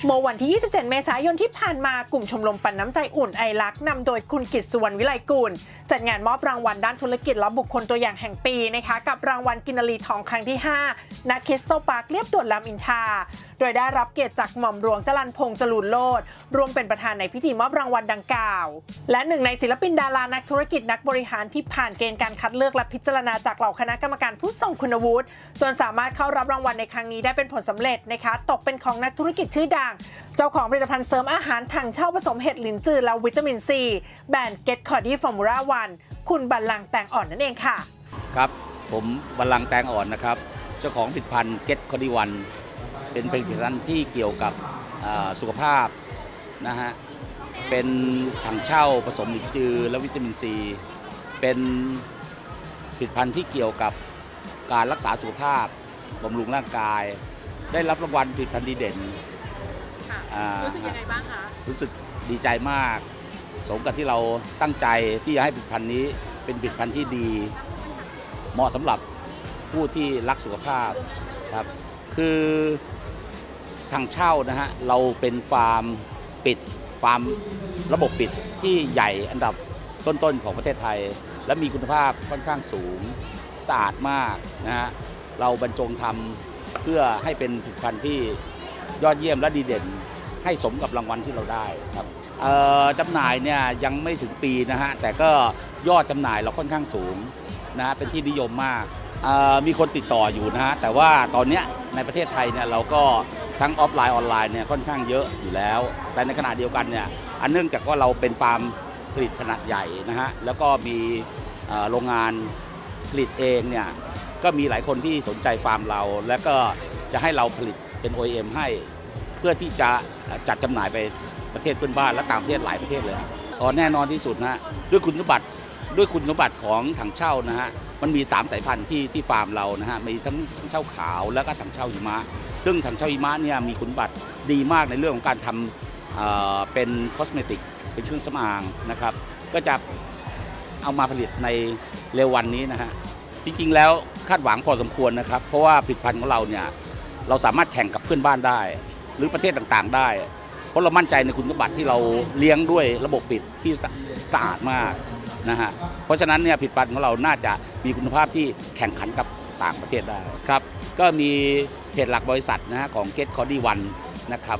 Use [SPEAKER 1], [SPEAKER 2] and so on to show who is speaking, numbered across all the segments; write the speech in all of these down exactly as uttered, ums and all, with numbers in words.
[SPEAKER 1] เมื่อวันที่ ยี่สิบเจ็ด เมษายนที่ผ่านมากลุ่มชมรมปันน้ำใจอุ่นไอรักนำโดยคุณกิตสุวรรณวิไลกุลจัดงานมอบรางวัลด้านธุรกิจและบุคคลตัวอย่างแห่งปีนะคะกับรางวัลกินรีทองครั้งที่ห้าณคริสตัลพาร์คเรียบด่วนรามอินทราโดยได้รับเกียรติจากหม่อมหลวงจรัญพงษ์จรูญโลดร่วมเป็นประธานในพิธีมอบรางวัลดังกล่าวและหนึ่งในศิลปินดารานักธุรกิจนักบริหารที่ผ่านเกณฑ์การคัดเลือกและพิจารณาจากเหล่าคณะกรรมการผู้ทรงคุณวุฒิจนสามารถเข้ารับรางวัลในครั้งนี้ได้เป็นผลสำเร็จนะคะตกเป็นของนักธุรกิจชื่อดังเจ้าของผลิตภัณฑ์เสริมอาหารถังเช่าผสมเห็ดลิ้นจือและวิตามินซีแบรนด์ Get Cody Formula One คุณบัลลังก์แตงอ่อนนั่นเองค่ะ
[SPEAKER 2] ครับผมบัลลังก์แตงอ่อนนะครับเจ้าของผลิตภัณฑ์ Get Cody One เป็นผลิตภัณฑ์ที่เกี่ยวกับสุขภาพนะฮะเป็นถังเช่าผสมลิ้นจือและวิตามินซีเป็นผลิตภัณฑ์ที่เกี่ยวกับการรักษาสุขภาพบำรุงร่างกายได้รับรางวัลผลิตภัณฑ์ดีเด่น
[SPEAKER 1] รู้สึกยังไงบ้างคะ
[SPEAKER 2] รู้สึกดีใจมากสมกับที่เราตั้งใจที่จะให้ผลิตภัณฑ์นี้เป็นผลิตภัณฑ์ที่ดีเหมาะสำหรับผู้ที่รักสุขภาพครับคือถังเช่านะฮะเราเป็นฟาร์มปิดฟาร์มระบบปิดที่ใหญ่อันดับต้นๆของประเทศไทยและมีคุณภาพค่อนข้างสูงสะอาดมากนะฮะเราบรรจงทำเพื่อให้เป็นผลิตภัณฑ์ที่ยอดเยี่ยมและดีเด่นให้สมกับรางวัลที่เราได้ครับจำหน่ายเนี่ยยังไม่ถึงปีนะฮะแต่ก็ยอดจำหน่ายเราค่อนข้างสูงนะเป็นที่นิยมมากมีคนติดต่ออยู่นะฮะแต่ว่าตอนนี้ในประเทศไทยเนี่ยเราก็ทั้งออฟไลน์ออนไลน์เนี่ยค่อนข้างเยอะอยู่แล้วแต่ในขณะเดียวกันเนี่ยอันเนื่องจากว่าเราเป็นฟาร์มผลิตขนาดใหญ่นะฮะแล้วก็มีโรงงานผลิตเองเนี่ยก็มีหลายคนที่สนใจฟาร์มเราและก็จะให้เราผลิตเป็น โอ อี เอ็ม ให้เพื่อที่จะจัดจำหน่ายไปประเทศเพื่อนบ้านและต่างประเทศหลายประเทศเลยอ๋อแน่นอนที่สุดนะด้วยคุณสมบัติด้วยคุณสมบัติของถังเช่านะฮะมันมีสามสายพันธุ์ที่ที่ฟาร์มเรานะฮะมีทั้งถังเช่าขาวแล้วก็ถังเช่าหิมะซึ่งถังเช่าหิมะเนี่ยมีคุณสมบัติดีมากในเรื่องของการทำเอ่อเป็นคอสเมติกเป็นเครื่องสำอางนะครับก็จะเอามาผลิตในเร็ววันนี้นะฮะจริงๆแล้วคาดหวังพอสมควรนะครับเพราะว่าผลิตภัณฑ์ของเราเนี่ยเราสามารถแข่งกับเพื่อนบ้านได้หรือประเทศต่างๆได้เพราะเรามั่นใจในคุณสมบัติที่เราเลี้ยงด้วยระบบปิดที่สะอาดมากนะฮะเพราะฉะนั้นเนี่ยผลิตภัณฑ์ของเราน่าจะมีคุณภาพที่แข่งขันกับต่างประเทศได้ครับก็มีเพจหลักบริษัทนะฮะของ Get Cody One นะครับ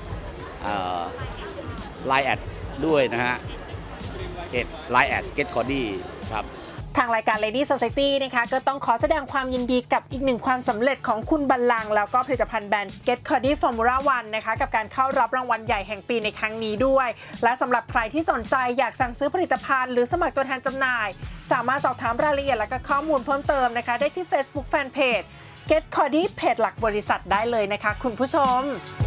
[SPEAKER 2] ไลน์แอดด้วยนะฮะเพจไลน์แอด Get Cody ครับ
[SPEAKER 1] ทางรายการ Lady Society นะคะก็ต้องขอแสดงความยินดีกับอีกหนึ่งความสำเร็จของคุณบัลลังก์แล้วก็ผลิตภัณฑ์แบรนด์ Get Cody Formula One นะคะกับการเข้ารับรางวัลใหญ่แห่งปีในครั้งนี้ด้วยและสำหรับใครที่สนใจอยากสั่งซื้อผลิตภัณฑ์หรือสมัครตัวแทนจำหน่ายสามารถสอบถามรายละเอียดและก็ข้อมูลเพิ่มเติมนะคะได้ที่ Facebook Fanpage Get Cody เพจหลักบริษัทได้เลยนะคะคุณผู้ชม